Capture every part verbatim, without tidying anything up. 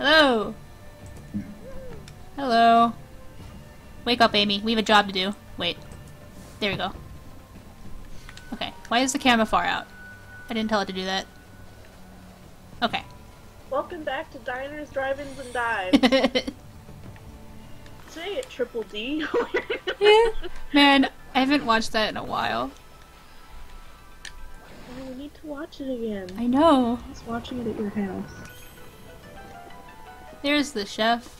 Hello! Hello. Wake up, Amy. We have a job to do. Wait. There we go. Okay. Why is the camera far out? I didn't tell it to do that. Okay. Welcome back to Diners, Drive-Ins, and Dives. Say it, Triple D. Yeah. Man, I haven't watched that in a while. Oh, we need to watch it again. I know. I was watching it at your house. There's the chef.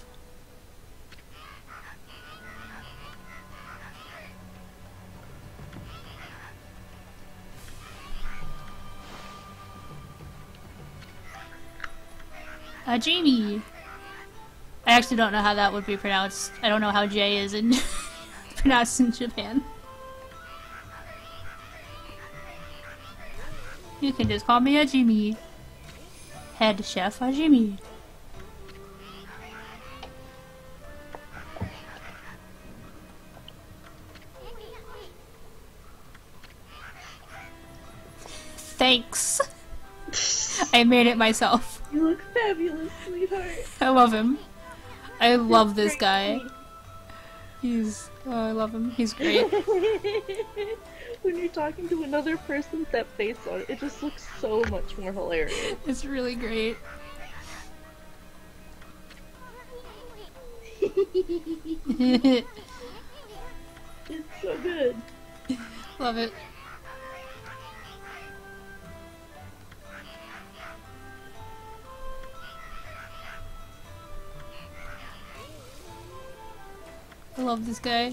Uh, Jamie. I actually don't know how that would be pronounced. I don't know how J is in pronounced in Japan. You can just call me Ajimi. Head chef Ajimi. Thanks. I made it myself. You look fabulous, sweetheart. I love him. I love You're this guy. great. He's... Oh, I love him. He's great. When you're talking to another person with that face on it, it just looks so much more hilarious. It's really great. It's so good. Love it. I love this guy.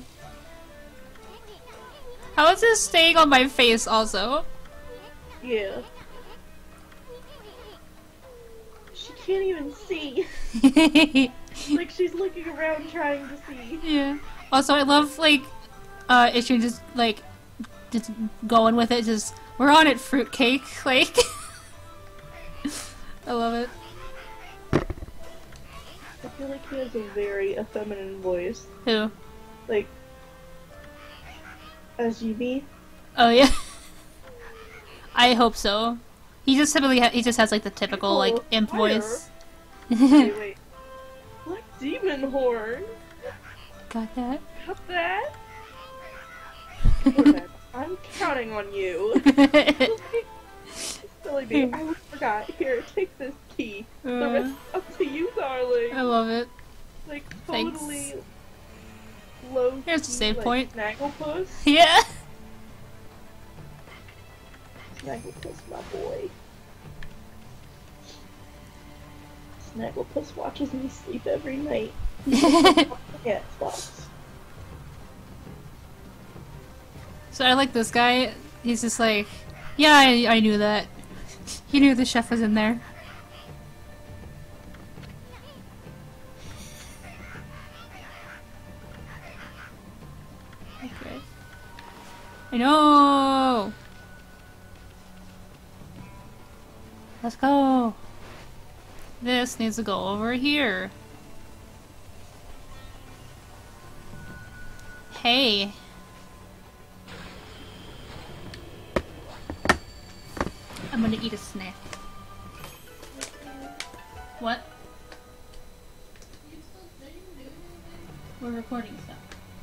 How is this staying on my face also? Yeah. She can't even see. Like she's looking around trying to see. Yeah. Also, I love, like, uh, Ishii just, like, just going with it, just, we're on it, fruitcake, like. I love it. I feel like he has a very effeminate voice. Who? Like, as G B. Oh, yeah. I hope so. He just typically ha he just has, like, the typical, like, Oh, imp fire. voice. Wait, wait. Black Demon Horn! Got that? Got that? Okay, I'm counting on you. Silly me. I forgot. Here, take this key. The Uh, rest is up to you, darling. I love it. Like, Thanks. totally low Here's the save like, point. Snagglepuss. Yeah! Snagglepuss, my boy. Snagglepuss watches me sleep every night. Yeah, Xbox. So I like this guy. He's just like, yeah, I, I knew that. He knew the chef was in there. Okay. I know! Let's go! This needs to go over here. Hey. I'm gonna eat a snack. What? We're recording stuff.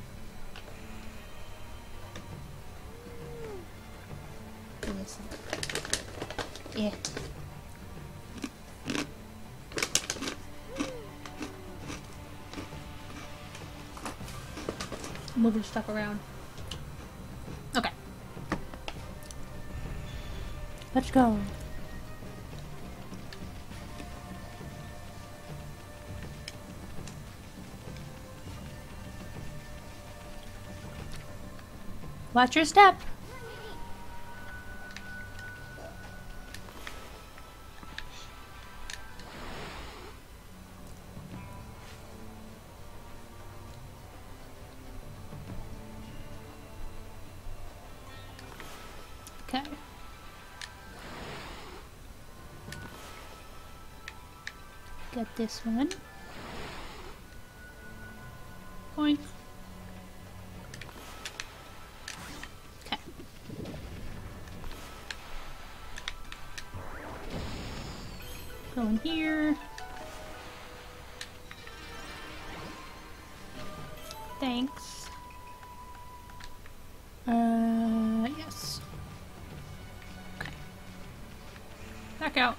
Listen. Yeah. Moving stuff around. Okay. Let's go. Watch your step. Okay. Got this one. Boink. Okay. Go in here. Thanks. Uh, yes. Okay. Back out.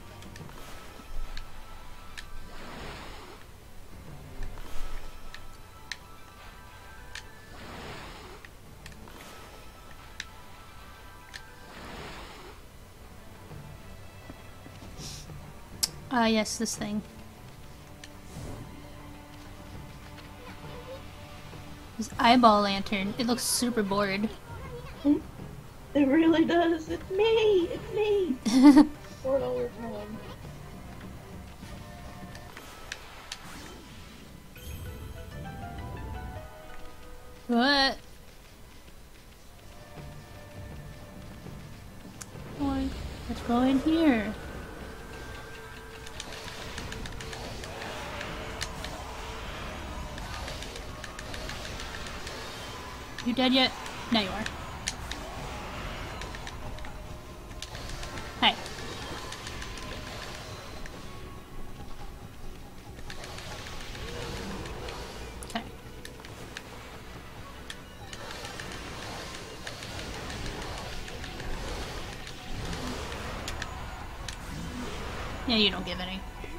Ah, uh, yes, this thing. This eyeball lantern. It looks super bored. It really does. It's me. It's me. Bored all the time. What? Boy, let's go in here. You dead yet? Now you are. Hey. Okay. Yeah, you don't give any.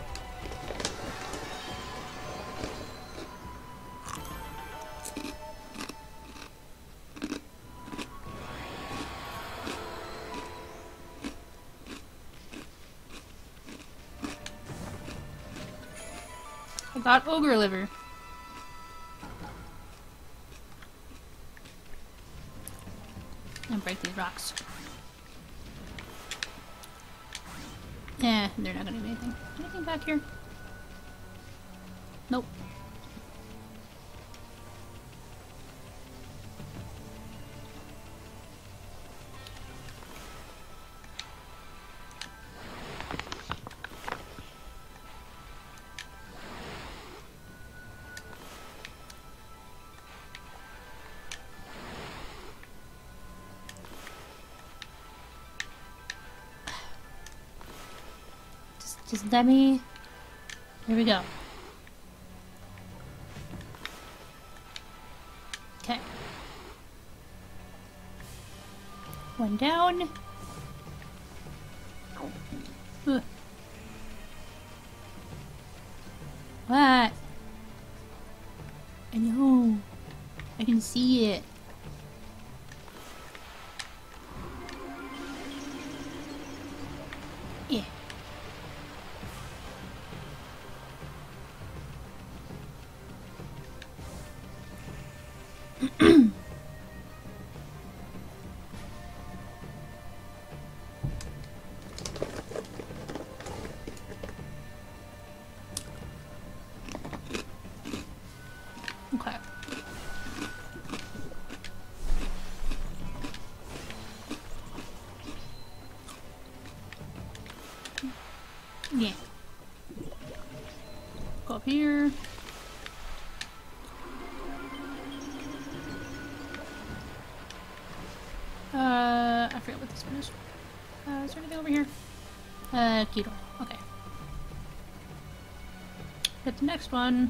I got ogre liver. And break these rocks. Eh, they're not gonna do anything. Anything back here? Nope. Just let me... Here we go. Okay. One down. Ugh. What? I know. I can see it. Yeah. Okay. Yeah. Go up here. Uh, I forget what this one is. Uh, is there anything over here? Uh, key door. Okay. Hit the next one.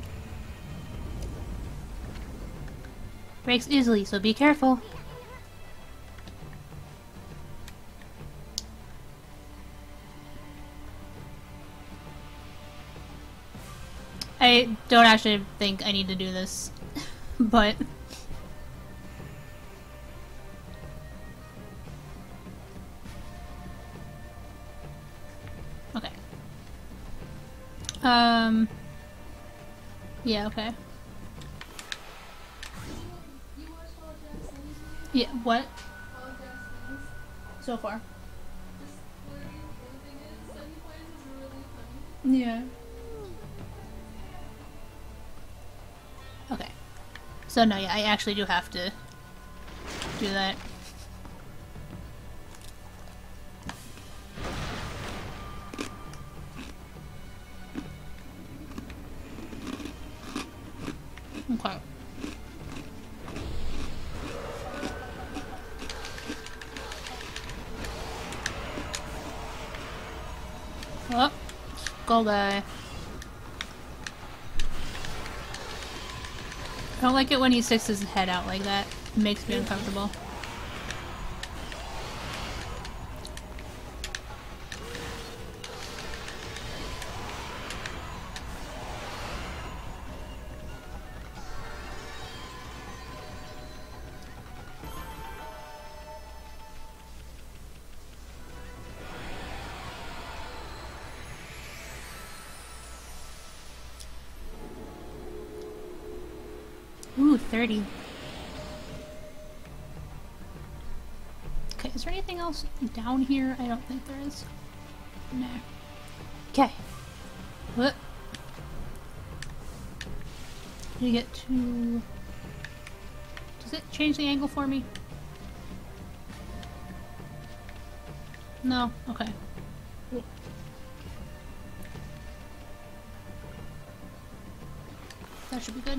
Breaks easily, so be careful. I don't actually think I need to do this, but... Okay. Um... Yeah, okay. Yeah, what? So far. Yeah. Okay. So no, yeah, I actually do have to do that. Okay. Oh, skull guy. Don't like it when he sticks his head out like that. It makes me uncomfortable. Ooh, thirty. Okay, is there anything else down here? I don't think there is. No. Okay. What? Did you get to... Does it change the angle for me? No? Okay. That should be good.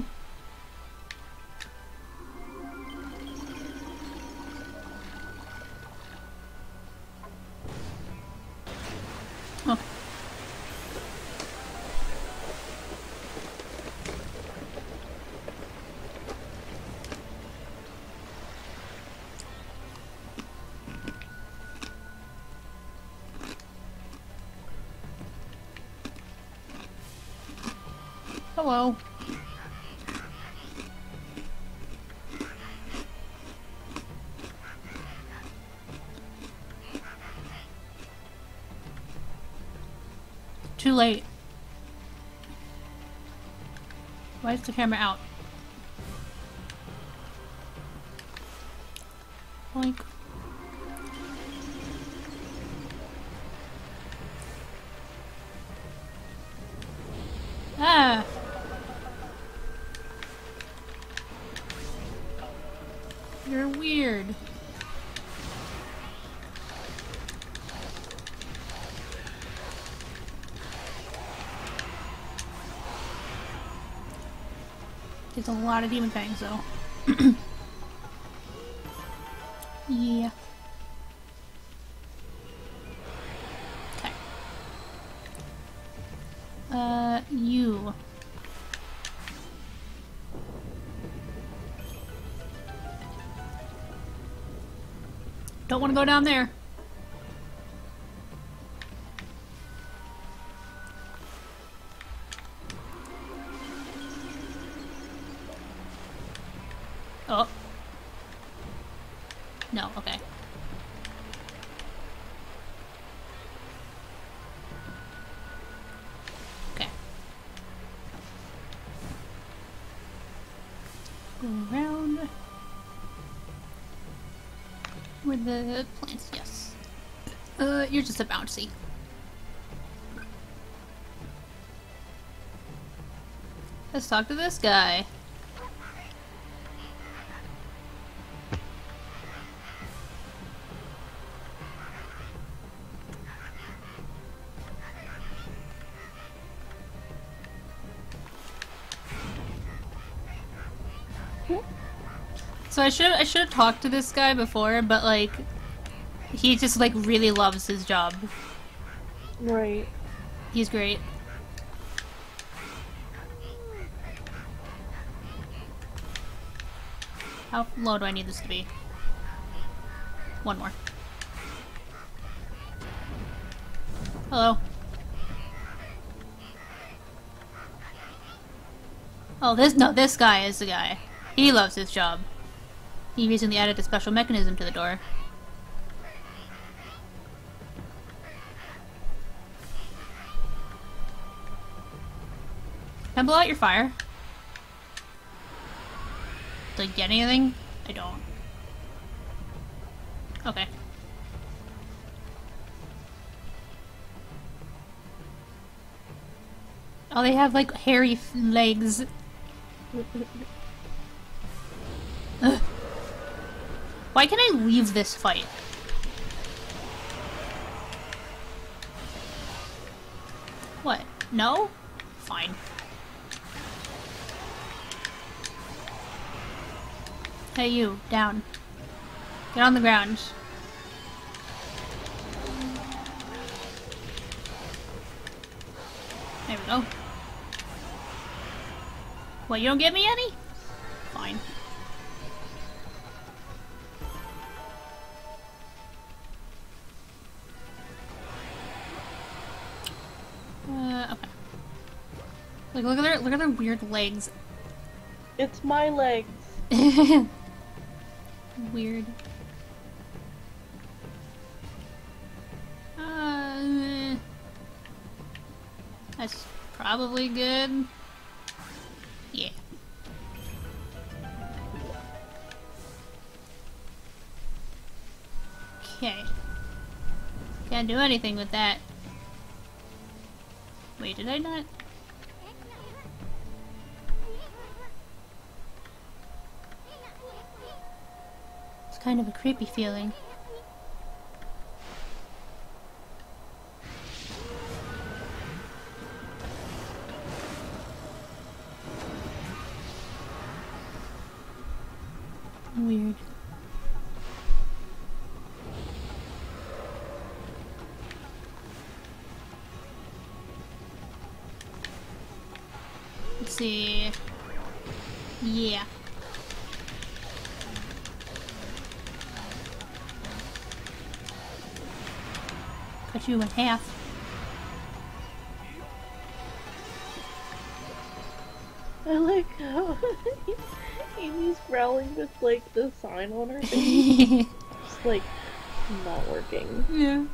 Okay. Hello. Too late. Why is the camera out? Boink. Ah! You're weird. There's a lot of demon fangs, though. Yeah. Okay. Uh, you. Don't want to go down there. Oh. No, okay. Okay. Go around. Where the plants, yes. Uh, you're just a bouncy. Let's talk to this guy. So I should I should have talked to this guy before, but like he just like really loves his job. Right. He's great. How low do I need this to be? One more. Hello. Oh, this no, this guy is the guy. He loves his job. He recently added a special mechanism to the door. Can I blow out your fire? Do I get anything? I don't. Okay. Oh, they have like hairy f legs. Ugh. Why can I leave this fight? What? No? Fine. Hey you, down. Get on the ground. There we go. What, you don't get me any? fine. Uh, okay. Like, look at their look at their weird legs. It's my legs. Weird. Uh, that's probably good. Yeah. Okay. Can't do anything with that. Wait, did I not? It's kind of a creepy feeling. Weird. Let's see. Yeah. Cut you in half. I like how Amy's growling with like the sign on her face. Just like not working. Yeah.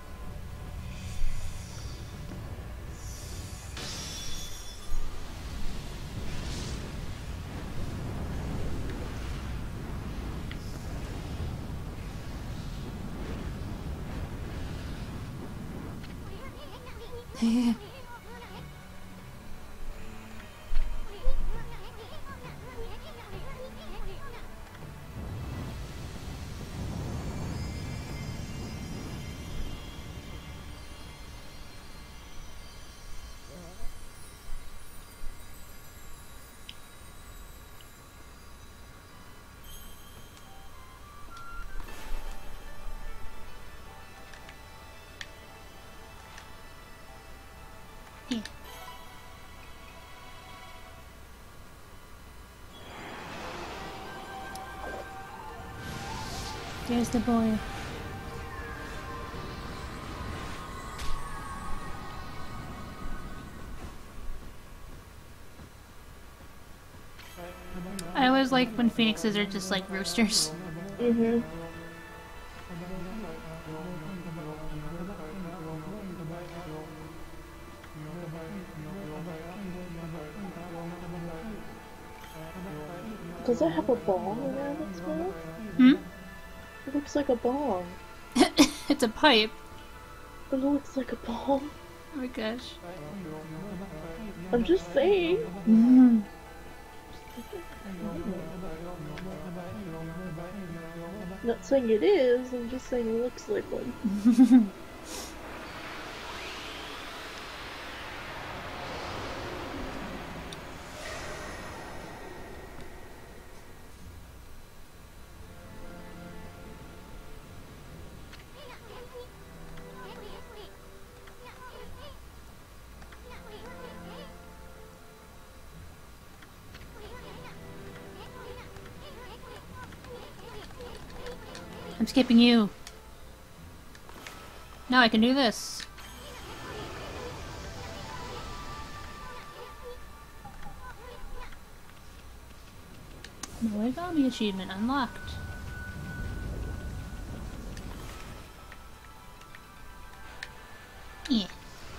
Yeah. There's the boy. I always like when phoenixes are just like roosters. Mm-hmm. Does it have a bong around its mouth? Hmm? It looks like a bong. It's a pipe. But it looks like a bong. Oh my gosh. I'm just saying. Mm. Not saying it is, I'm just saying it looks like one. I'm skipping you. Now I can do this. No Origami achievement unlocked. Yeah.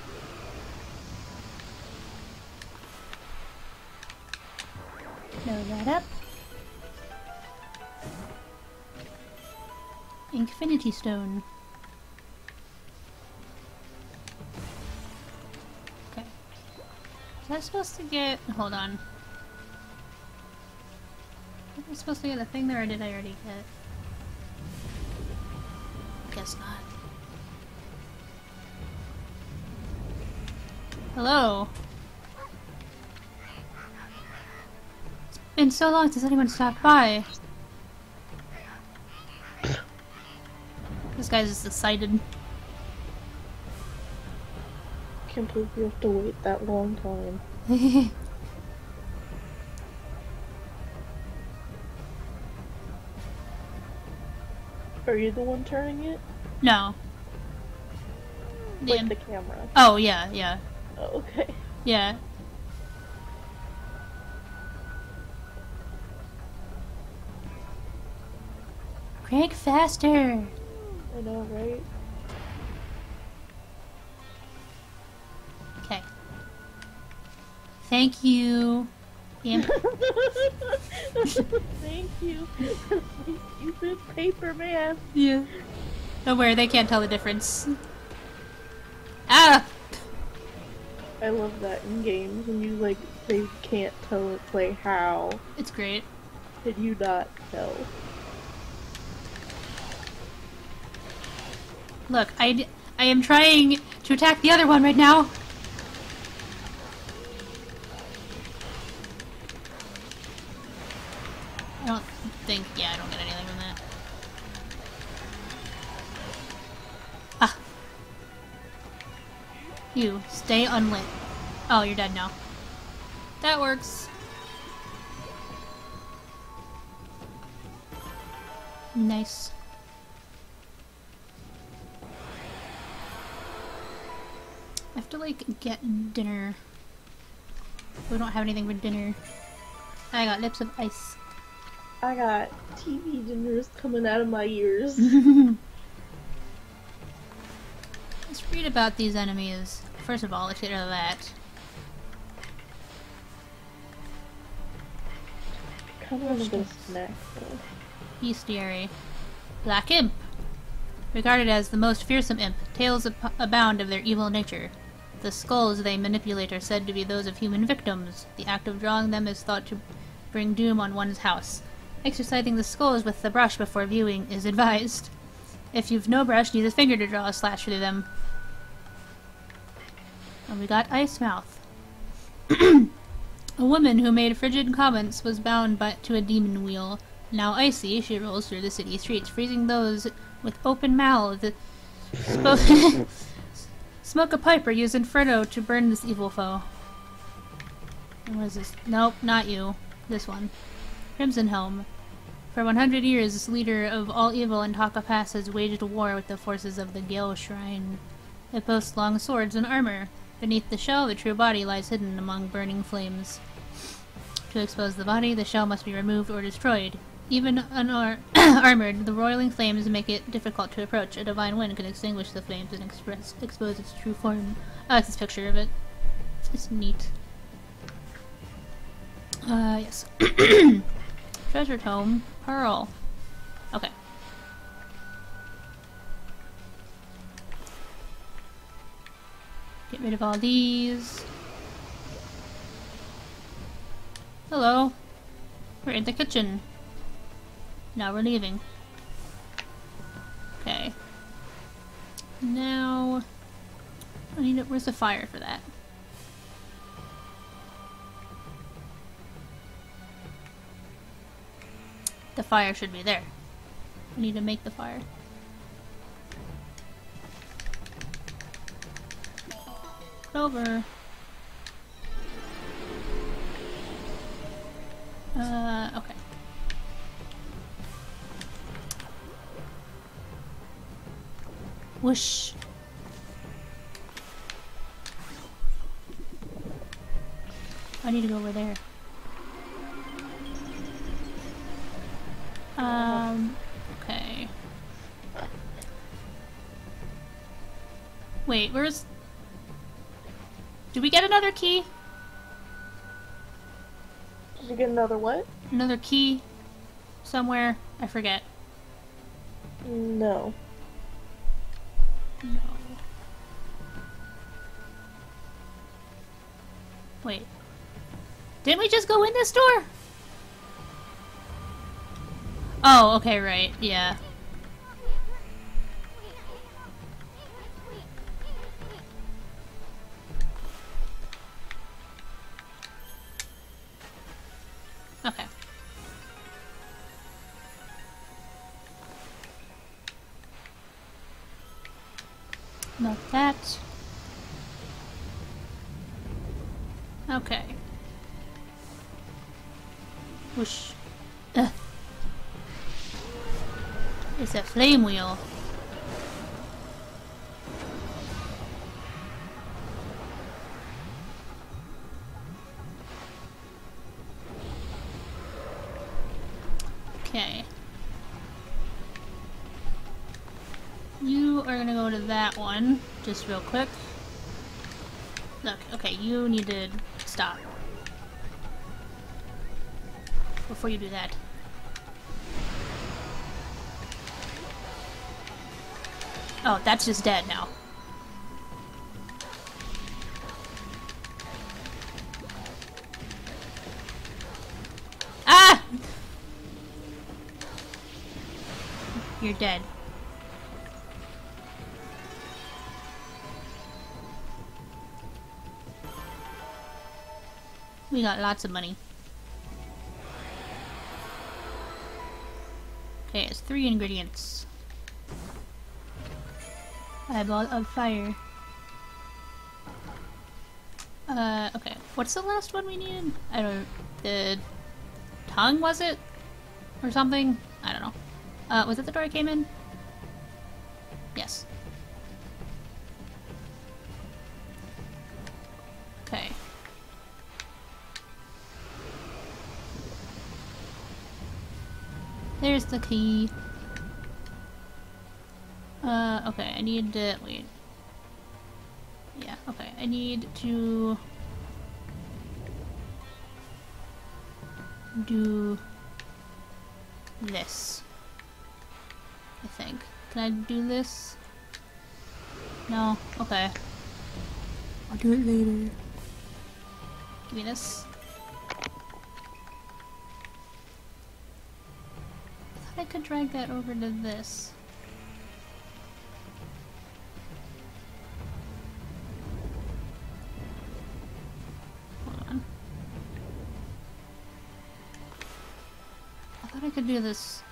Blow that up. Infinity Stone. Okay. Was I supposed to get... Hold on. Was I supposed to get a thing there, or did I already get... Guess not. Hello? It's been so long since anyone stopped by. This guy's just excited. Can't believe you have to wait that long time. Are you the one turning it? No. Like Damn. the camera. Oh, yeah, yeah. Oh, okay. Yeah. Crank faster! I know, right? Okay. Thank you. Imp. Thank you. Stupid paper man. Yeah. Don't worry, they can't tell the difference. Ah! I love that in games when you like they can't tell it play how. It's great. Did you not tell? Look, I, d I am trying to attack the other one right now. I don't think, yeah, I don't get anything from that. Ah. You, stay unlit. Oh, you're dead now. That works. Nice. I have to, like, get dinner. We don't have anything for dinner. I got lips of ice. I got T V dinners coming out of my ears. Let's read about these enemies. First of all, let's get rid of that. Kind of want to go snack though. Bestiary. Black Imp. Regarded as the most fearsome imp, tales ap abound of their evil nature. The skulls they manipulate are said to be those of human victims. The act of drawing them is thought to bring doom on one's house. Exercising the skulls with the brush before viewing is advised. If you've no brush, use a finger to draw a slash through them. And we got Ice Mouth. A woman who made frigid comments was bound by, to a demon wheel. Now icy, she rolls through the city streets, freezing those with open mouths. Spo Smoke a pipe or use Inferno to burn this evil foe. And what is this? Nope, not you. This one. Crimson Helm. For one hundred years, this leader of all evil in Taka Pass has waged a war with the forces of the Gale Shrine. It boasts long swords and armor. Beneath the shell, the true body lies hidden among burning flames. To expose the body, the shell must be removed or destroyed. Even unarmored, the roiling flames make it difficult to approach. A divine wind can extinguish the flames and express, expose its true form. I like this picture of it. It's neat. Uh, yes. Treasure Tome. Pearl. Okay. Get rid of all these. Hello. We're in the kitchen. Now we're leaving. Okay. Now... I need a, where's the fire for that? The fire should be there. I need to make the fire. Over. Uh, okay. Whoosh. I need to go over there. Um, okay. Wait, where's... Did we get another key? Did you get another what? Another key? Somewhere? I forget. No. No. Wait. Didn't we just go in this door? Oh, okay, right. Yeah. Okay. Not that. Okay. Whoosh. Ugh. It's a flame wheel. Okay. You are gonna go to that one, just real quick. Look, okay, you need to stop. Before you do that. Oh, that's just dead now. Ah! You're dead. We got lots of money. Okay, it's three ingredients. Eyeball of fire. Uh, okay. What's the last one we needed? I don't... The... tongue, was it? Or something? I don't know. Uh, was it the door I came in? Yes. Okay. There's the key. Uh, okay, I need to... wait. Yeah, okay, I need to... do... this. I think. Can I do this? No? Okay. I'll do it later. Give me this. I thought I could drag that over to this. Hold on. I thought I could do this.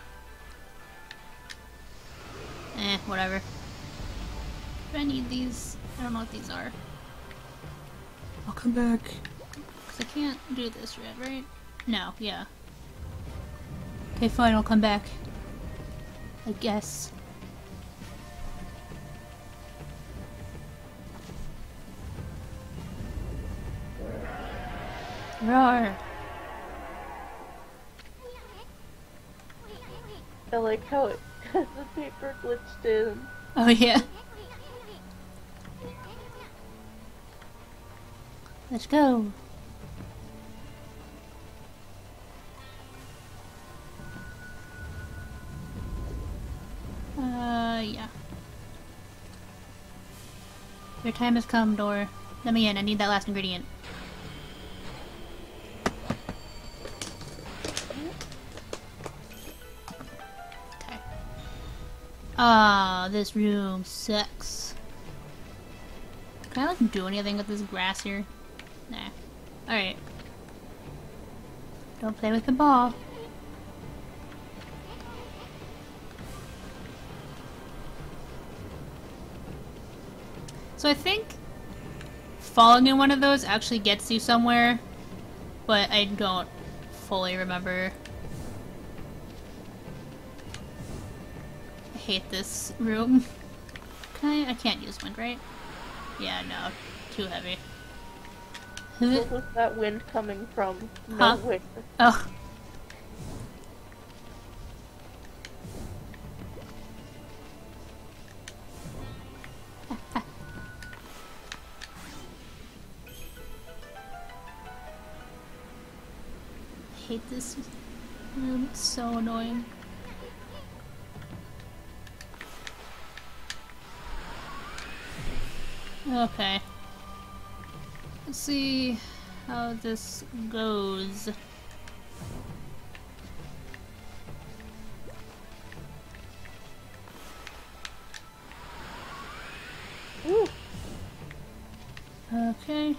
Eh, whatever. Do I need these? I don't know what these are. I'll come back. Cause I can't do this yet, right? No, yeah. Okay, fine, I'll come back. I guess. Roar! I like how it the paper glitched in. Oh yeah. Let's go. Uh, yeah. Your time has come, door. Let me in. I need that last ingredient. Okay. Ah, this room sucks. Can I like do anything with this grass here? Nah. Alright. Don't play with the ball. So I think falling in one of those actually gets you somewhere, but I don't fully remember. I hate this room. Can I? I can't use wind, right? Yeah, no. Too heavy. What was that wind coming from? Huh? Nowhere. Oh. I hate this room. It's so annoying. Okay. Let's see how this goes. Ooh. Okay.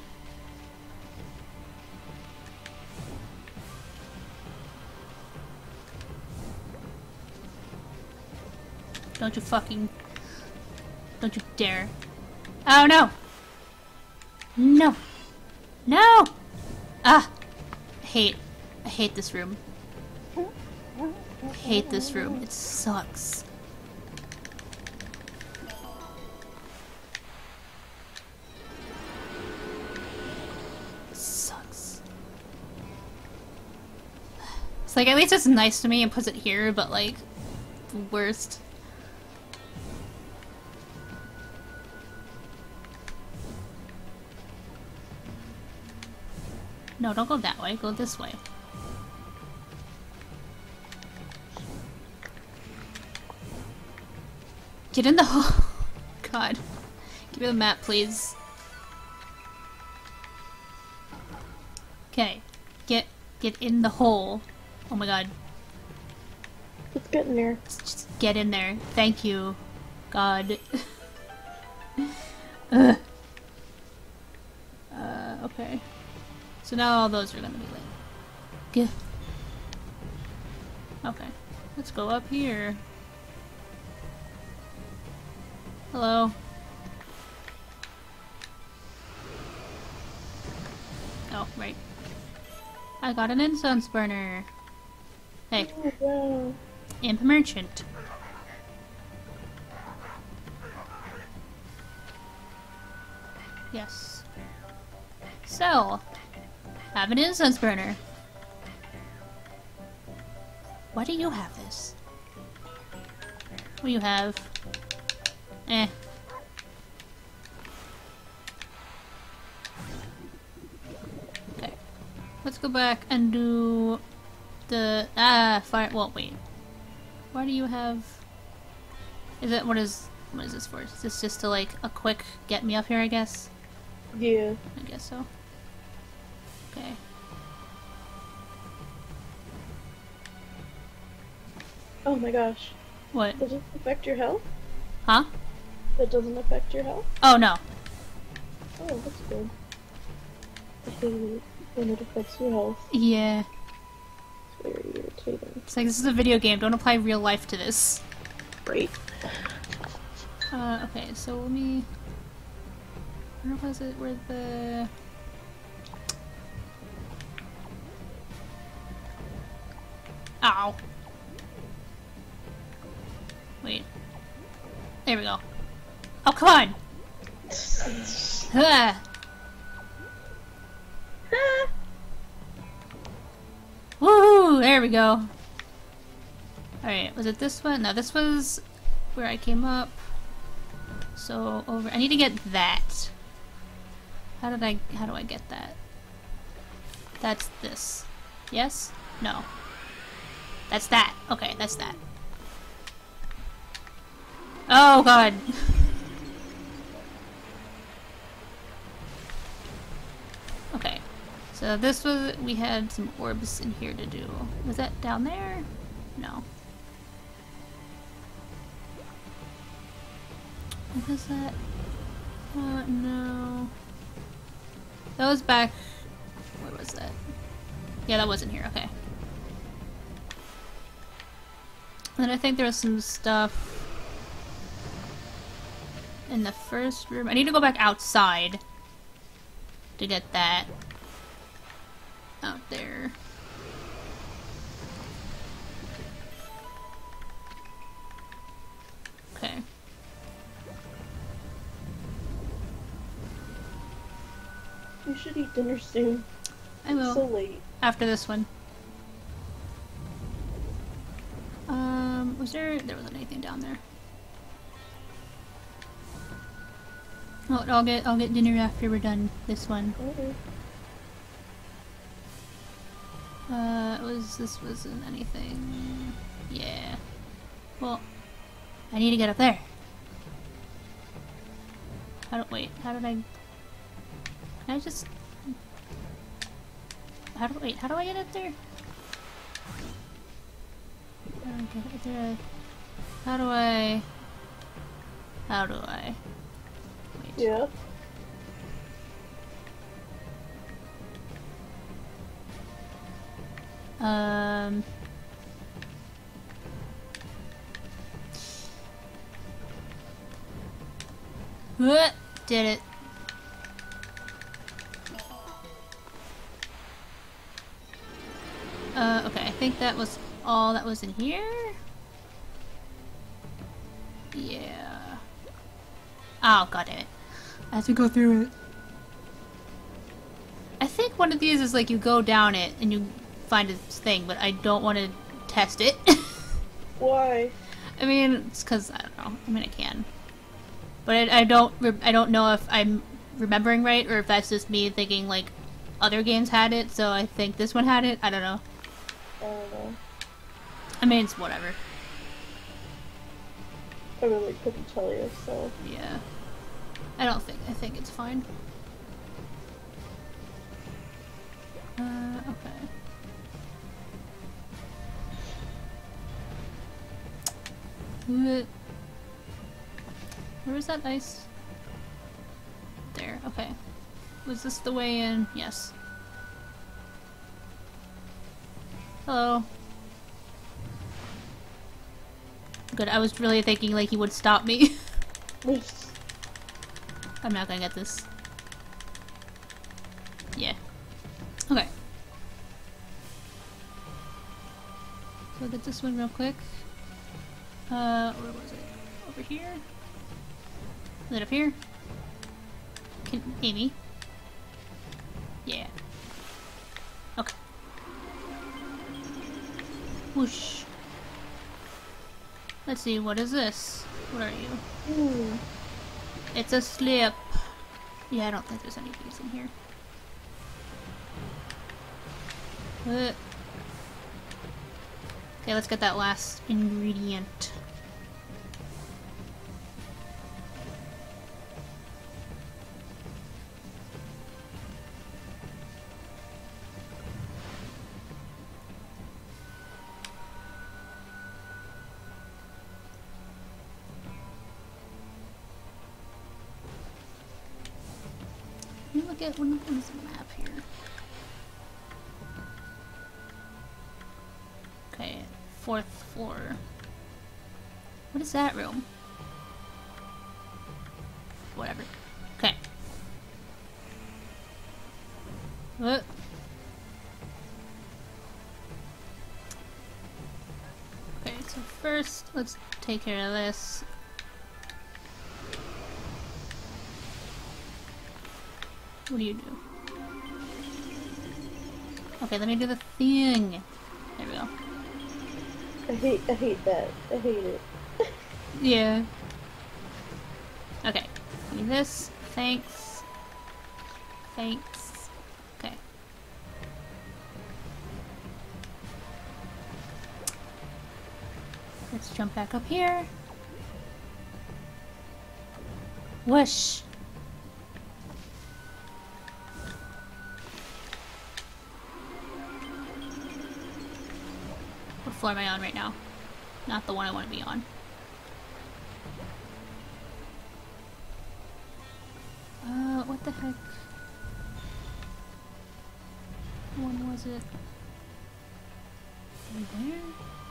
Don't you fucking... Don't you dare. Oh no! No! No! Ah! I hate... I hate this room. I hate this room. It sucks. It's like, at least it's nice to me and puts it here, but like, the worst. No, don't go that way. Go this way. Get in the hole. God. Give me the map, please. Okay. Get get in the hole. Oh my god. Let's get in there. Just get in there. Thank you. God. Ugh. Uh, okay. So now all those are gonna be lit. Good. Okay. Let's go up here. Hello. Oh, right. I got an incense burner. Hey. Oh, wow. Imp merchant. Yes. So, have an incense burner. Why do you have this? What do you have? Eh. Okay. Let's go back and do the ah fire. Well, wait. Why do you have? Is it what is what is this for? Is this just to like a quick get me up here? I guess. Yeah. I guess so. Okay. Oh my gosh. What? Does it affect your health? Huh? That doesn't affect your health? Oh no. Oh, that's good. I hate it when it affects your health. Yeah. It's very irritating. It's like this is a video game. Don't apply real life to this. Right. Uh, okay, so let me... Where was it? Where the... Ow. Wait. There we go. Oh, come on! Ah. Woohoo! There we go. Alright, was it this one? No, this was where I came up. So, over- I need to get that. How did I- how do I get that? That's this. Yes? No. That's that. Okay, that's that. Oh god! Okay. So this was- we had some orbs in here to do. Was that down there? No. What was that? Uh, no. That was back... Where was that? Yeah, that wasn't here. Okay. And then I think there was some stuff in the first room. I need to go back outside to get that out there. Okay. You should eat dinner soon. I will. It's so late. After this one. Um, was there... There wasn't anything down there. Oh, I'll get I'll get dinner after we're done this one. Okay. Uh, it was this wasn't anything. Yeah. Well, I need to get up there. How do wait? How did I? Can I just? How do wait? How do I get up there? How do I get up there? How do I? How do I? Wait. Yeah. Um. What? Did it. Uh, okay, I think that was all that was in here? Yeah. Oh, god damn it. I have to go through it. I think one of these is like you go down it and you find his thing, but I don't want to test it. Why? I mean, it's because, I don't know. I mean, I can. But I, I don't re I don't know if I'm remembering right, or if that's just me thinking, like, other games had it, so I think this one had it. I don't know. I don't know. I mean, it's whatever. I really couldn't tell you, so... Yeah. I don't think. I think it's fine. Uh, okay. Where is that ice? There, okay. Was this the way in? Yes. Hello. Good, I was really thinking like he would stop me. I'm not gonna get this. Yeah. Okay. So I'll get this one real quick. Uh, where was it? Over here? Is it up here? Can Amy? Yeah. Okay. Whoosh. Let's see, what is this? What are you? Hmm. It's a slip. Yeah, I don't think there's any bees in here. Uh. Okay, let's get that last ingredient. Let me look at one of the map here. Okay, fourth floor. What is that room? Whatever. Okay. What? Okay, so first, let's take care of this. What do you do? Okay, let me do the thing. There we go. I hate, I hate that. I hate it. Yeah. Okay. Give me this. Thanks. Thanks. Okay. Let's jump back up here. Whoosh. What floor am I on right now? Not the one I want to be on. Uh, what the heck? One was it? Over there?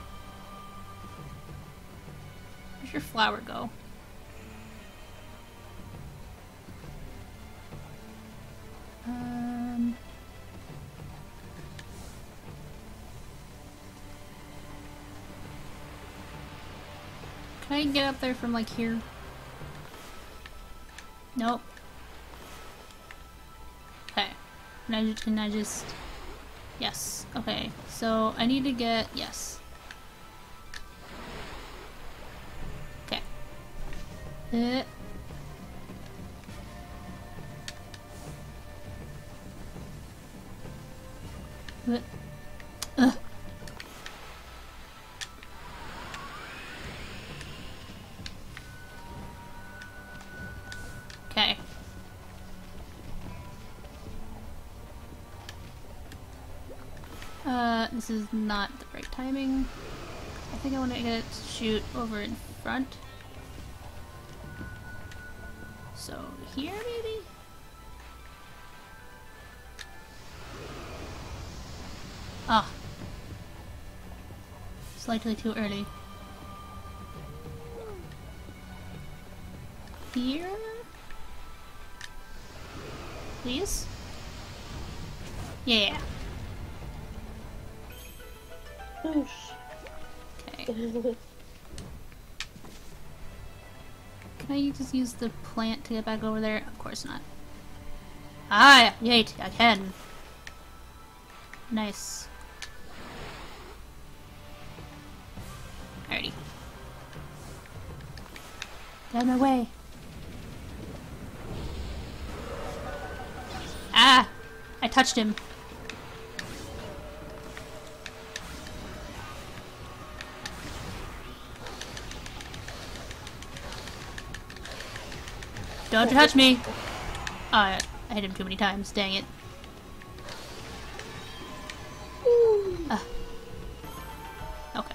Where's your flower go? Um... Can I get up there from like here? Nope. Okay. Can I, can I just... Yes. Okay. So I need to get... Yes. Okay. Uh. Uh. Ugh. Okay. Uh, this is not the right timing. I think I want to get it to shoot over in front. So here, maybe? Ah. Slightly too early. Here? Please? Yeah. Boosh. Okay. Can I just use the plant to get back over there? Of course not. Ah, wait, I can. Nice. Get out of my way. Ah! I touched him. Don't you touch me! Oh, I, I hit him too many times. Dang it. Uh. Okay.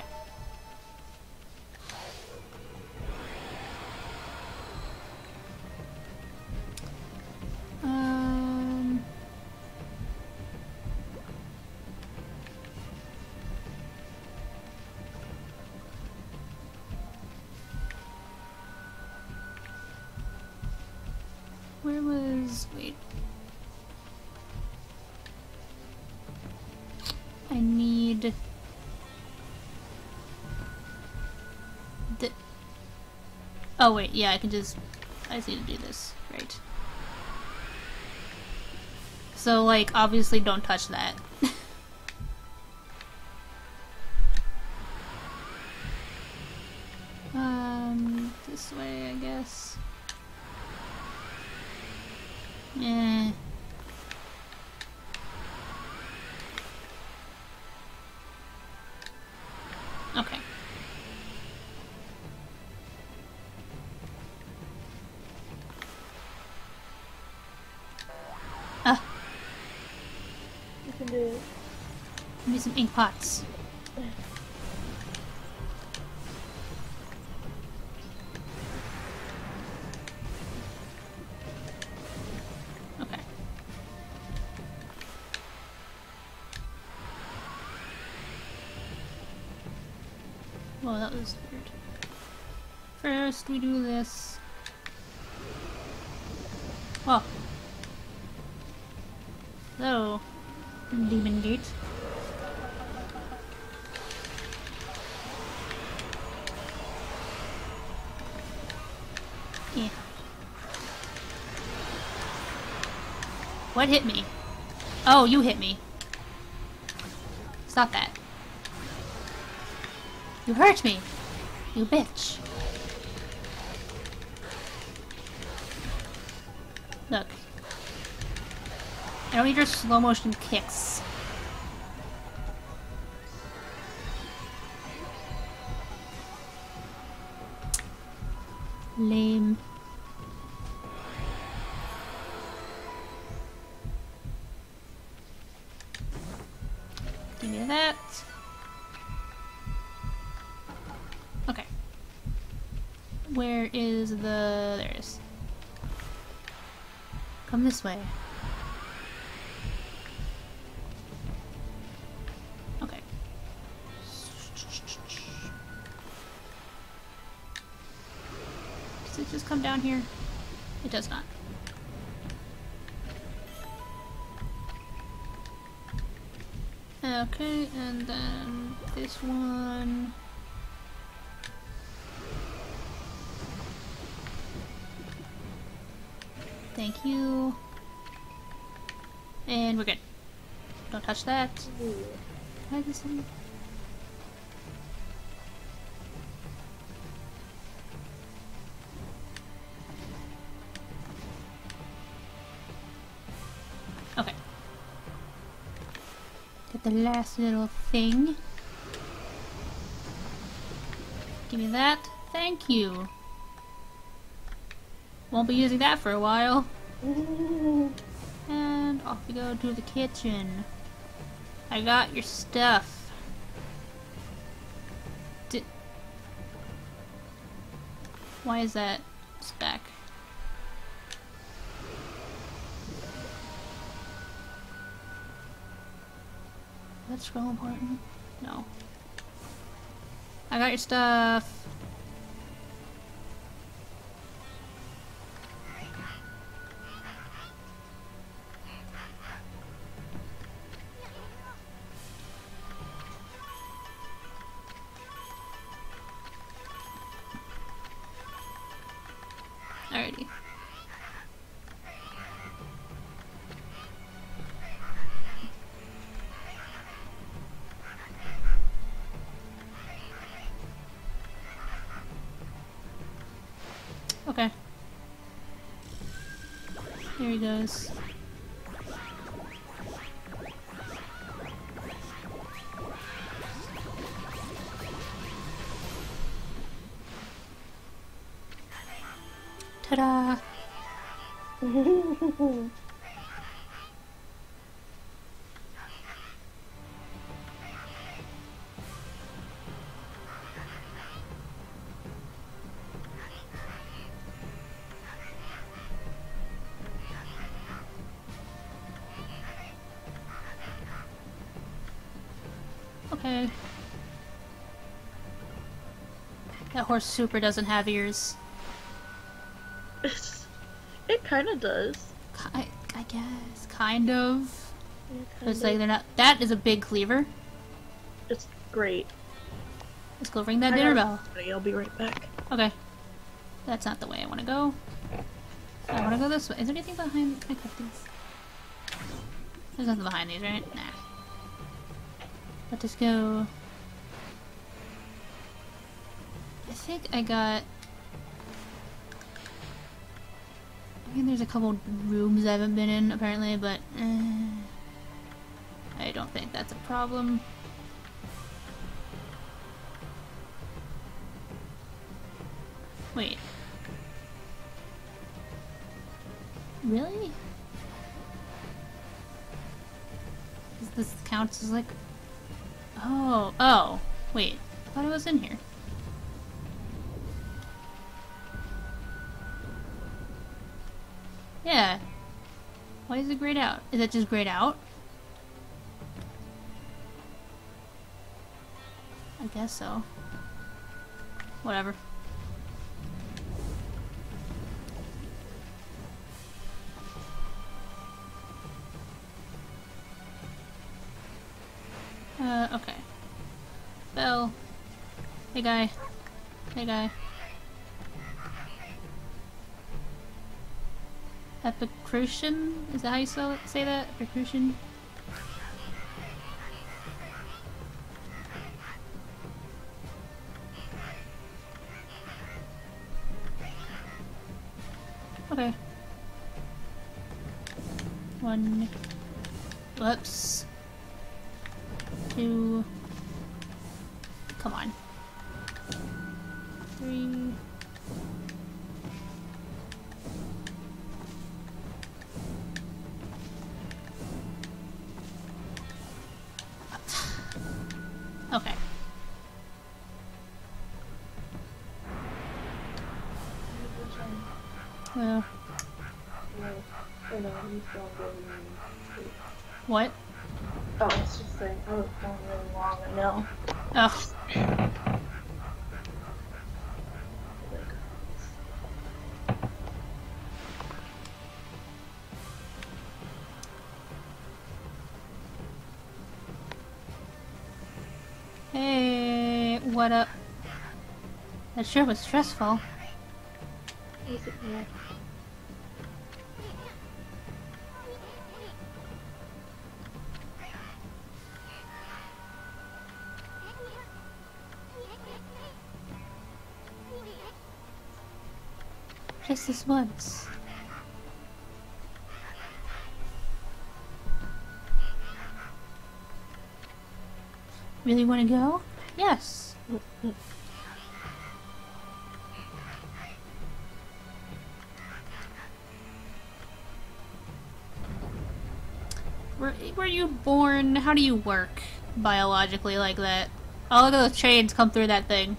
Um... Where was... wait. I need... the... Oh wait, yeah, I can just... I just need to do this. Right. So, like, obviously don't touch that. um, this way, I guess. Eh. Okay. Ah. You can do it. Give me some ink pots. Okay. Well, that was weird. First, we do this. Oh. Hello, Demon Gate. Yeah. What hit me? Oh, you hit me. Stop that. You hurt me. You bitch. Look. I don't need your slow motion kicks. Lame. Give me that. Okay. Where is the... there it is. Come this way. Okay. Does it just come down here? It does not. Okay, and then this one. Thank you. And we're good. Don't touch that. Can I do something? Okay. Get the last little thing. Give me that. Thank you. Won't be using that for a while. And off we go to the kitchen. I got your stuff. Di- Why is that back? That's real important. No. I got your stuff. Alrighty. There he goes. Ta-da! Okay. That horse super doesn't have ears. It kind of does. I, I guess. Kind of. Yeah, It's like they're not. That is a big cleaver. It's great. Let's go ring that I dinner gotta- bell. I'll be right back. Okay. That's not the way I want to go. I want to go this way. Is there anything behind? Can I cut these? There's nothing behind these, right? Nah. Let us go. I think I got. I mean, there's a couple rooms I haven't been in apparently, but uh, I don't think that's a problem. Wait. Really? Does this count as like... Oh, oh, wait. I thought it was in here. Yeah. Why is it grayed out? Is it just grayed out? I guess so. Whatever. Uh, okay. Bell. Hey guy. Hey guy. Epicrucian? Is that how you spell it? Say that? Epicrucian? Okay. One. Whoops. Two. Come on. Three. Okay. Well. Oh no, he's going really What? Oh, it's just saying, oh, it's going really long, I know. Oh. Hey, what up? That sure was stressful. Is it here? Just this once. Really want to go? Yes. Were, were you born? How do you work biologically like that? Oh, look at those chains come through that thing.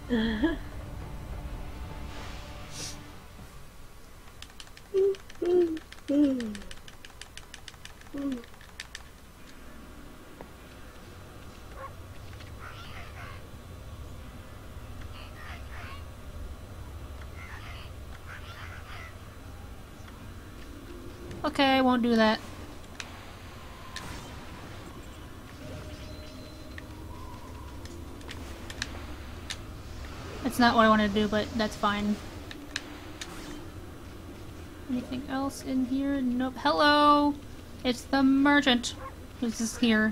Okay, I won't do that. That's not what I wanted to do, but that's fine. Anything else in here? Nope. Hello! It's the merchant who's just here.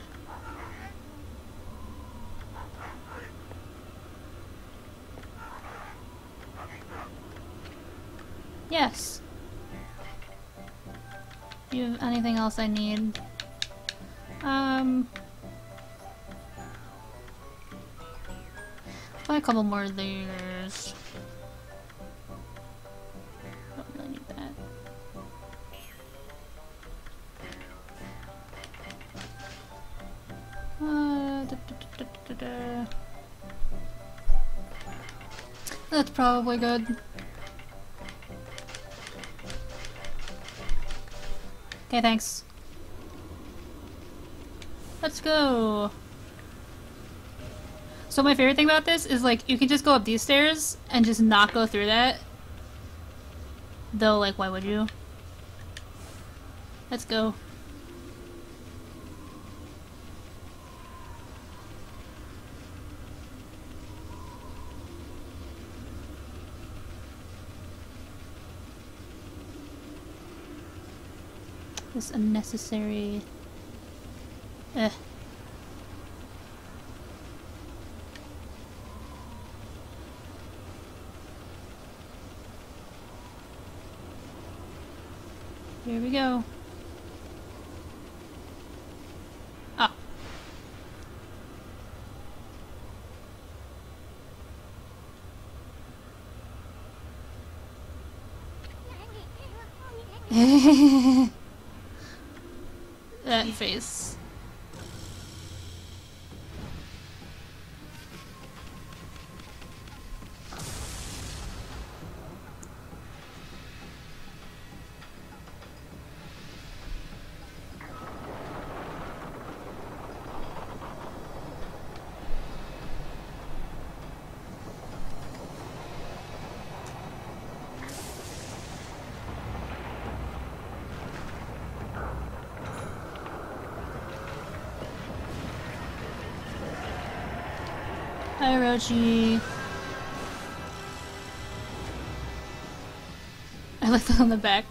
Yes. else I need. Um, buy a couple more of these. Don't really need that. Uh, da, da, da, da, da, da. That's probably good. Okay, thanks. Let's go. So my favorite thing about this is like you can just go up these stairs and just not go through that. Though, like, why would you? Let's go. This unnecessary. Ugh. Here we go. Ah. That face. Hi, Rochi. I left it on the back.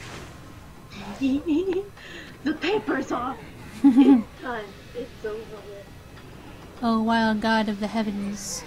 The paper's off! It's done. It's over with. Oh, wild god of the heavens.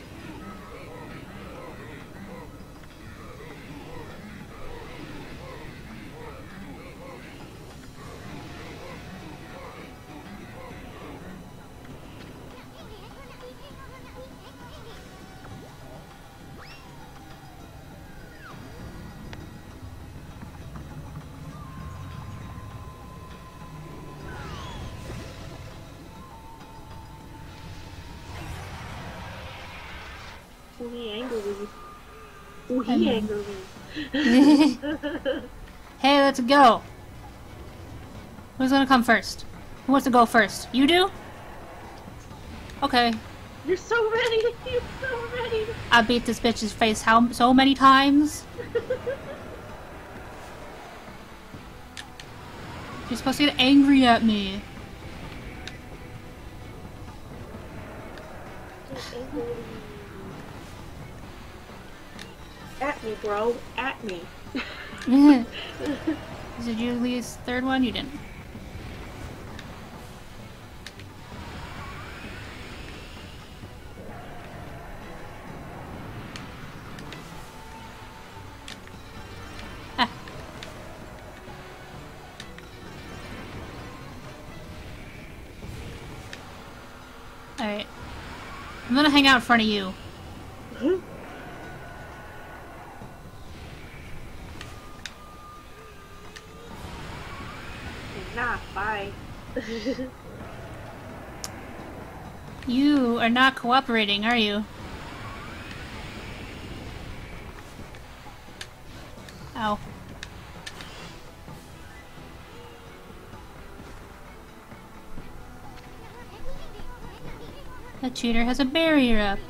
Oh, he angered me. Oh, he I angered me. Hey, let's go. Who's gonna come first? Who wants to go first? You do? Okay. You're so ready! You're so ready! I beat this bitch's face how so many times? You're supposed to get angry at me. At me, bro. At me. Did you leave third one? You didn't. Ah. Alright. I'm gonna hang out in front of you. Nah, bye. You are not cooperating, are you? Ow. That cheater has a barrier up.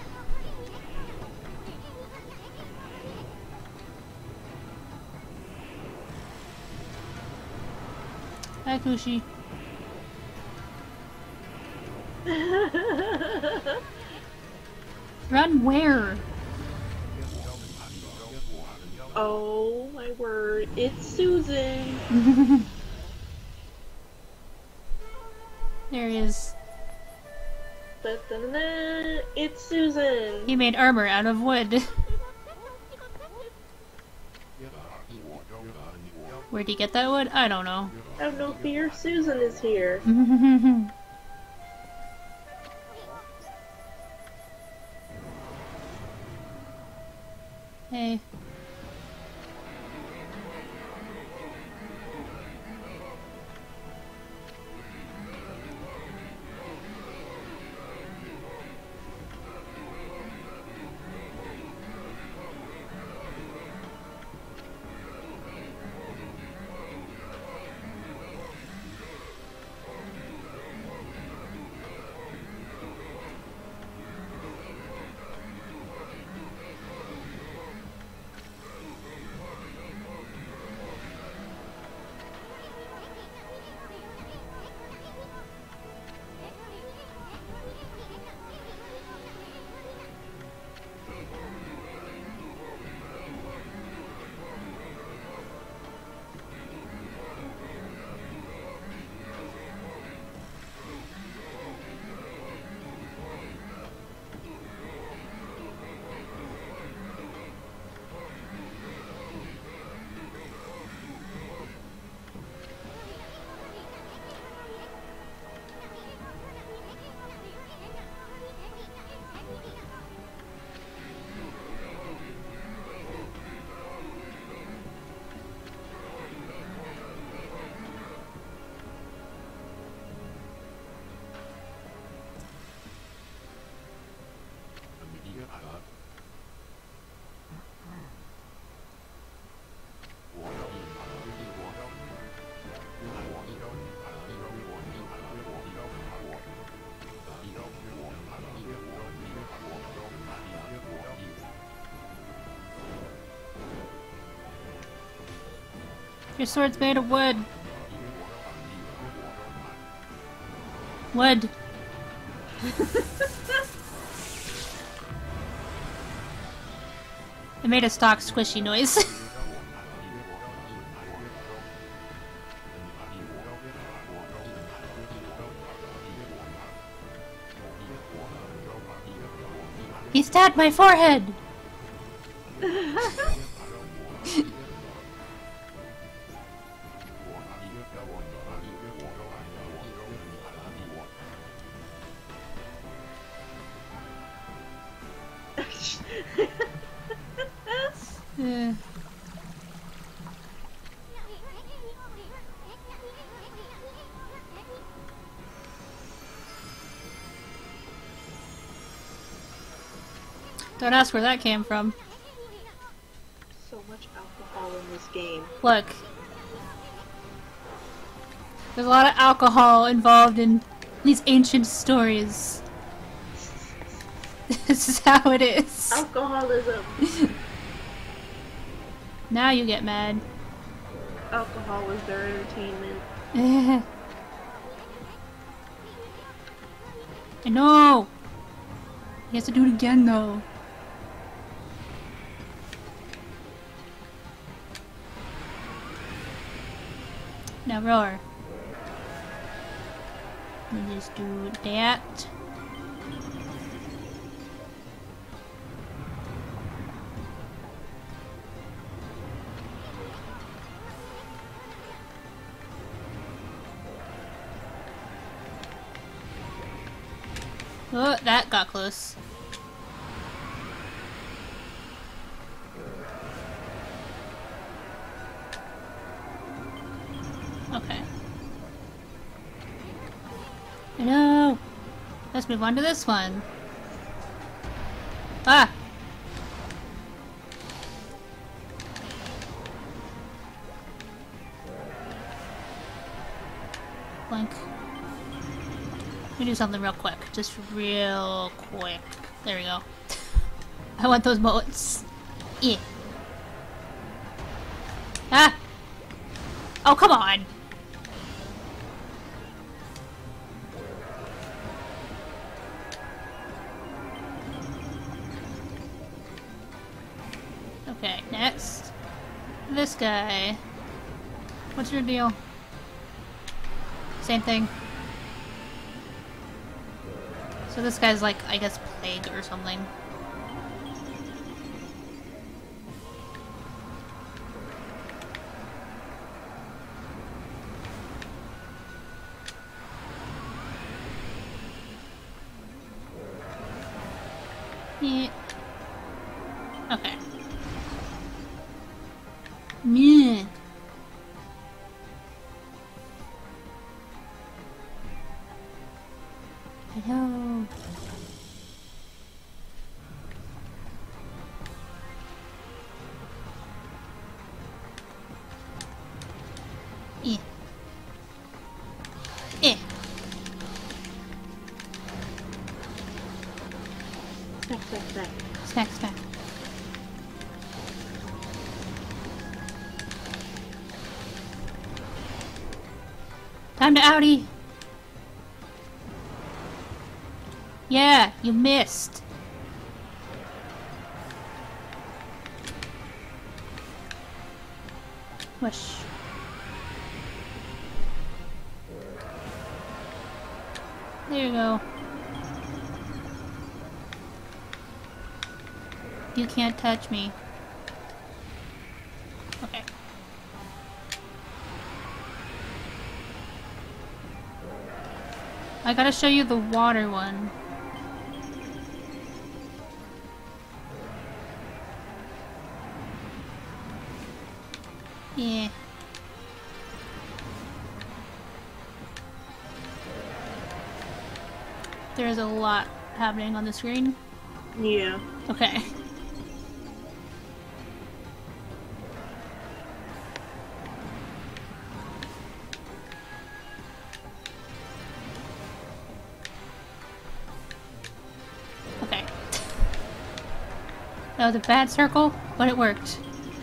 Hi, Kushi. Run where? Oh my word, it's Susan! There he is. Da, da, da, da. It's Susan! He made armor out of wood. Where'd he get that wood? I don't know. Have no fear, Susan is here. Hey. Your sword's made of wood. Wood. It made a stock squishy noise. He stabbed my forehead! uh. Don't ask where that came from. So much alcohol in this game. Look. There's a lot of alcohol involved in these ancient stories. This is how it is. Alcoholism. Now you get mad. Alcohol is their entertainment. I know! He has to do it again though. Now roar. Let me just do that. Oh, that got close. Okay. No! Let's move on to this one. Ah! Blink. Let me do something real quick. Just real quick. There we go. I want those bullets. Yeah. Ah! Oh, come on! Okay, next. This guy. What's your deal? Same thing. So this guy's like, I guess, plague or something. Yeah. Okay. Yeah. Hello. Eh. Eh. Smack, smack, smack. Smack, smack. Time to outie. Yeah, you missed. Whoosh. There you go. You can't touch me. Okay. I gotta show you the water one. Yeah. There's a lot happening on the screen. Yeah. Okay. Okay. That was a bad circle, but it worked.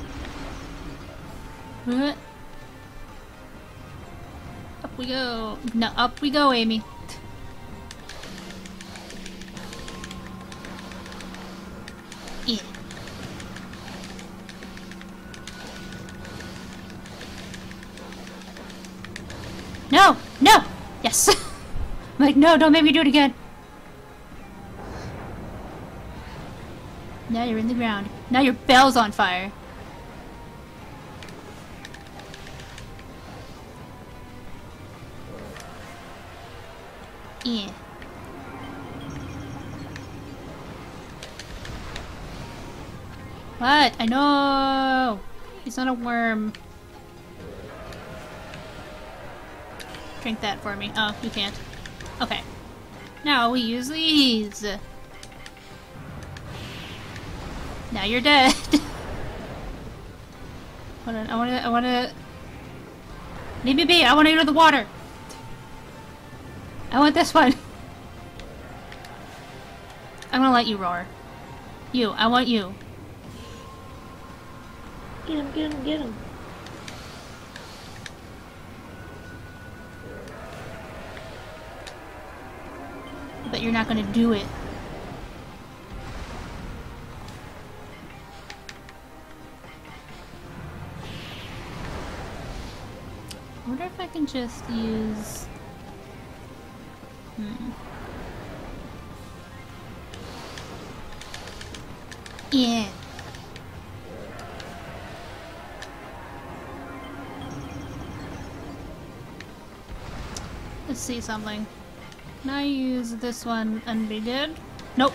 Uh, Up we go. No, up we go, Amy. Yeah. No! No! Yes! I'm like, no, don't make me do it again. Now you're in the ground. Now your bell's on fire. Yeah. What? I know! He's not a worm. Drink that for me. Oh, you can't. Okay. Now we use these. Now you're dead. Hold on, I wanna, I wanna... Leave me be, I wanna go to the water. I want this one. I'm gonna let you roar. You, I want you. Get him, get him, get him. But you're not gonna do it. I wonder if I can just use... Hmm. Yeah. Let's see something. Can I use this one and be good? Nope.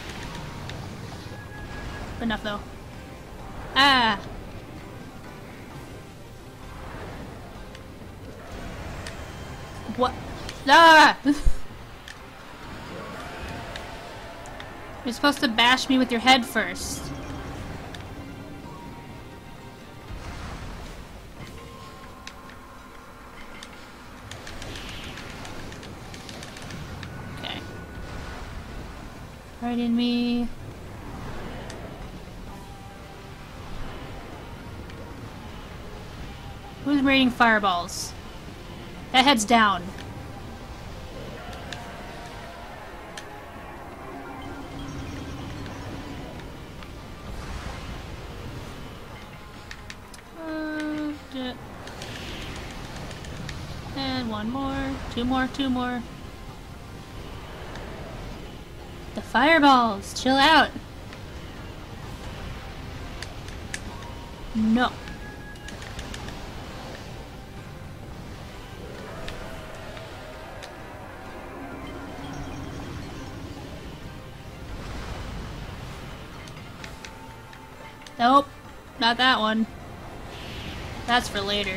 Enough though. Ah! What? Ah! You're supposed to bash me with your head first. Okay. Right in me. Who's raiding fireballs? That head's down. Uh, d- and one more. Two more, two more. The fireballs! Chill out! No. Nope, not that one. That's for later.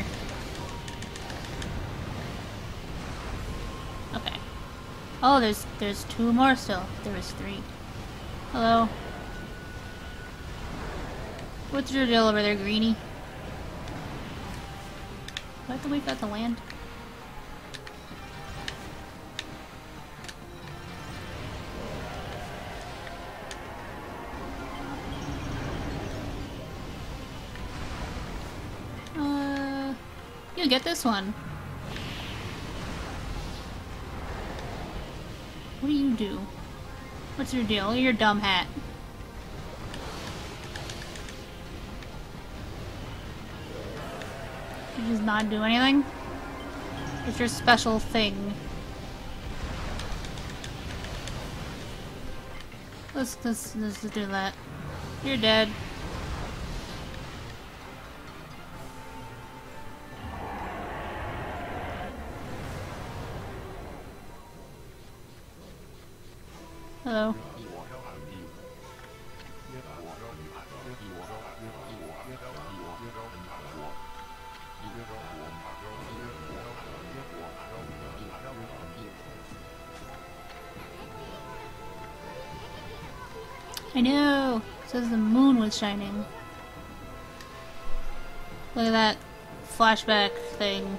Okay. Oh, there's there's two more still. There was three. Hello. What's your deal over there, Greenie? Do I have to wait for that to land? Uh, you get this one. What do you do? What's your deal? Your dumb hat. You just not do anything? What's your special thing? Let's, let's, let's do that. You're dead. Hello. I know! It says the moon was shining. Look at that flashback thing.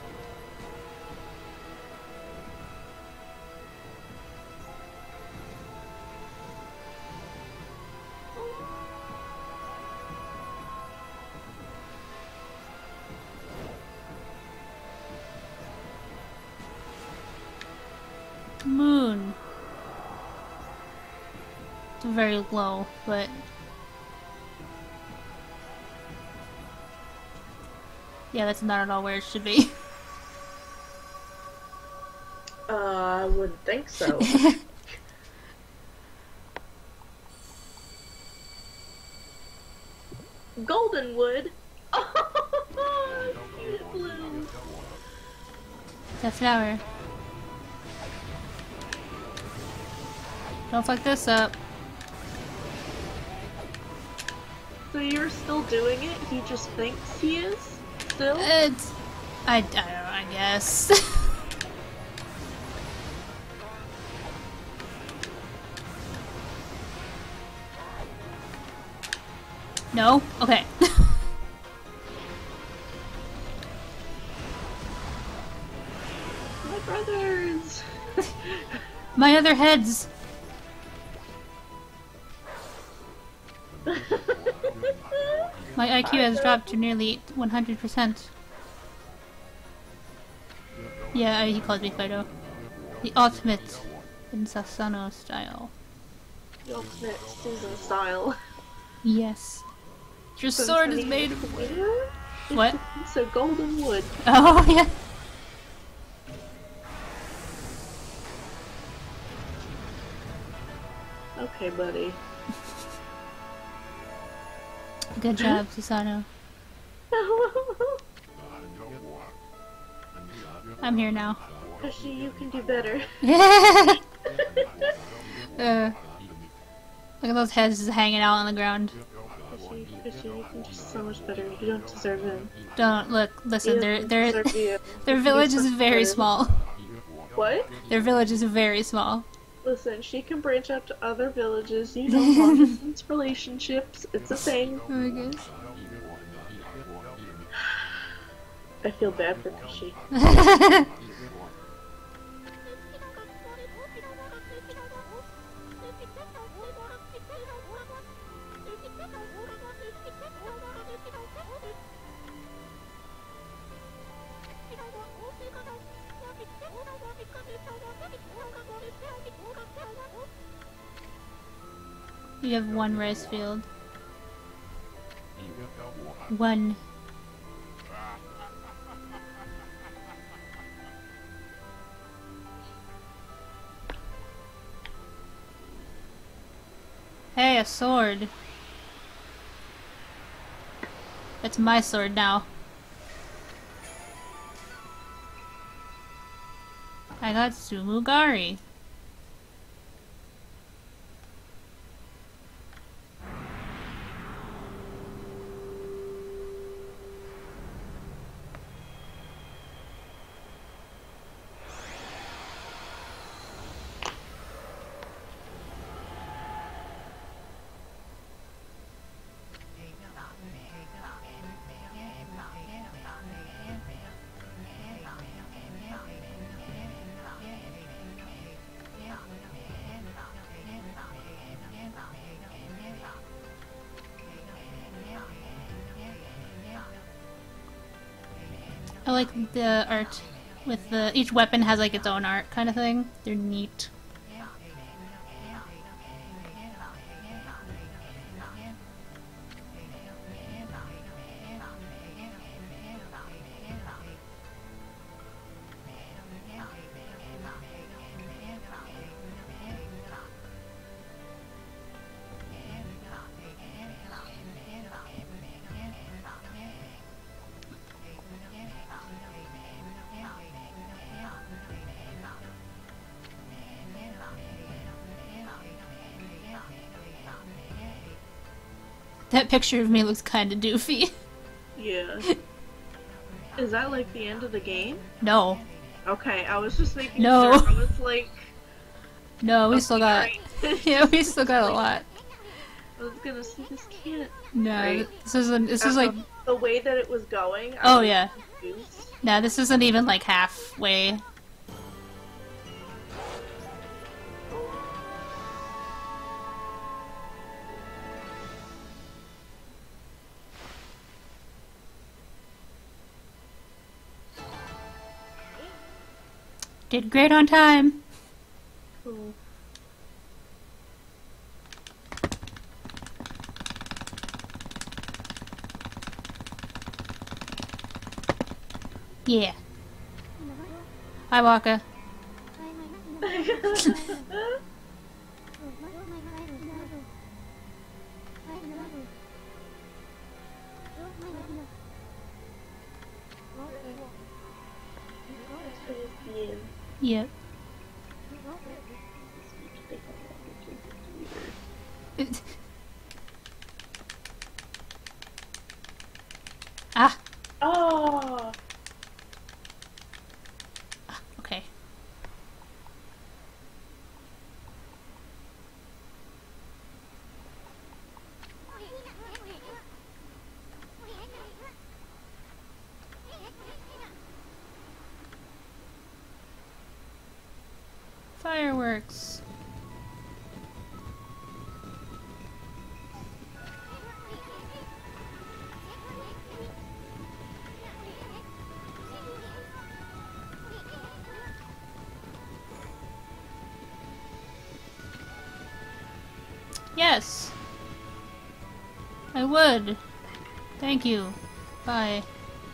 Moon. It's very low, but yeah, that's not at all where it should be. Uh, I wouldn't think so. Goldenwood. Oh, cute blue. That flower. Don't fuck this up. So you're still doing it? He just thinks he is? Still? It's... I, I don't know, I guess. No? Okay. My brothers! My other heads! My I Q has dropped to nearly one hundred percent. Yeah, he calls me Fido. The ultimate in Sasano style. The ultimate season style. Yes. Your sword is made of wood. What? It's a golden wood. Oh, yeah. Okay, buddy. Good job, Susano. I'm here now. Hershey, you can do better. uh, look at those heads just hanging out on the ground. Hershey, Hershey, you can do so much better. You don't deserve him. Don't look. Listen, He their doesn't their deserve you. their You village is deserve very him. small. What? Their village is very small. Listen, she can branch out to other villages. You know, long distance relationships. It's a thing. Oh my gosh. I feel bad for Hershey. You have one rice field. One. Hey, a sword. That's my sword now. I got Sumugari. I like the art with the each weapon has like its own art kind of thing. They're neat. That picture of me looks kind of doofy. Yeah. Is that like the end of the game? No. Okay, I was just making No. sure. I was like, No, we okay, still got. right. Yeah, we still got a lot. I was gonna say this can't. No, Right. this isn't. This is Um, like. the way that it was going. I Oh was yeah. confused. No, this isn't even like halfway. Did great on time. Cool. Yeah. Hi, Waka. Yep. Ah. Oh. Okay. Fireworks. Yes. I would. Thank you. Bye.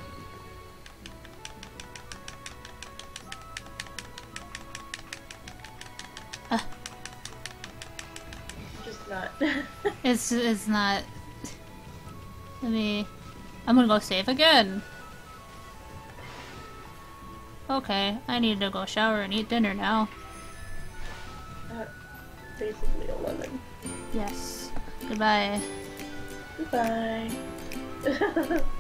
Uh, Just not. it's it's not. Let me. I'm gonna go save again. Okay, I need to go shower and eat dinner now. uh, basically eleven. Yes. Goodbye. Goodbye.